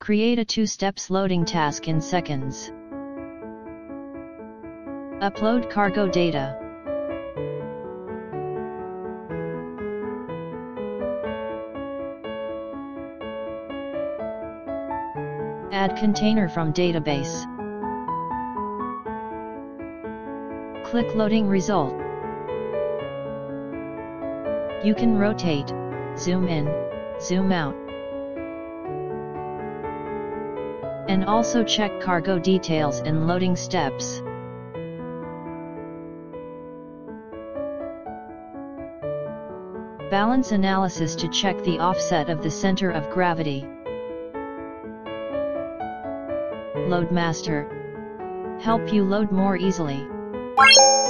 Create a 2-steps loading task in seconds. Upload cargo data. Add container from database. Click loading result. You can rotate, zoom in, zoom out, and also check cargo details and loading steps. Balance analysis to check the offset of the center of gravity. LoadMaster. Help you load more easily.